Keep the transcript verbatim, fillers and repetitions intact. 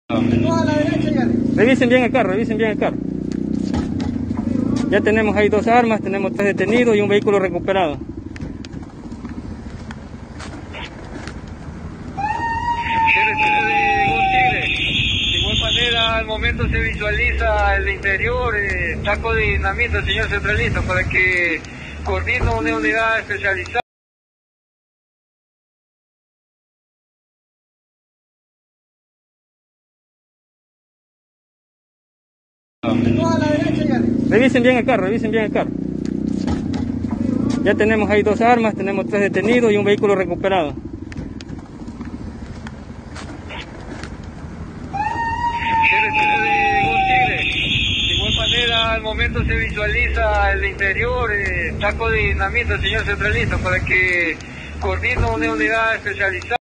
Revisen bien el carro, revisen bien el carro. Ya tenemos ahí dos armas, tenemos tres detenidos y un vehículo recuperado. De igual manera, al momento se visualiza el interior, eh, saco de dinamita, señor centralista, para que coordine una unidad especializada. Revisen bien el carro, revisen bien el carro. Ya tenemos ahí dos armas, tenemos tres detenidos y un vehículo recuperado. De igual manera, al momento se visualiza el interior, eh, saco de dinamita, señor centralista, para que coordine una unidad especializada.